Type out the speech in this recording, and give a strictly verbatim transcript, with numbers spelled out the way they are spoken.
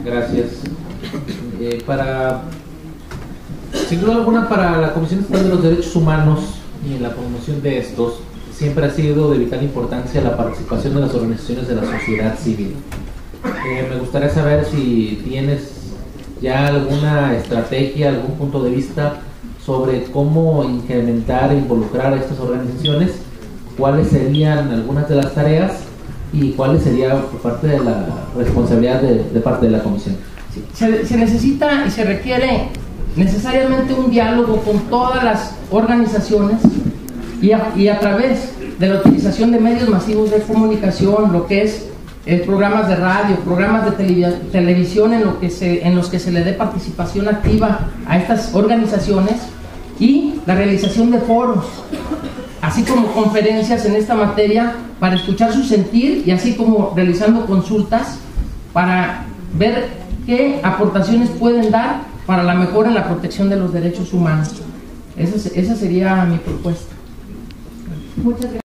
Gracias. Eh, para, sin duda alguna, para la Comisión Estatal de los Derechos Humanos y en la promoción de estos, siempre ha sido de vital importancia la participación de las organizaciones de la sociedad civil. Eh, me gustaría saber si tienes ya alguna estrategia, algún punto de vista sobre cómo incrementar e involucrar a estas organizaciones, cuáles serían algunas de las tareas y cuáles sería por parte de la responsabilidad de, de parte de la Comisión. Sí, se, se necesita y se requiere necesariamente un diálogo con todas las organizaciones y a, y a través de la utilización de medios masivos de comunicación, lo que es eh, programas de radio, programas de televi televisión en, lo que se, en los que se le dé participación activa a estas organizaciones, y la realización de foros, así como conferencias en esta materia para escuchar su sentir, y así como realizando consultas para ver qué aportaciones pueden dar para la mejora en la protección de los derechos humanos. Esa, esa sería mi propuesta. Muchas gracias.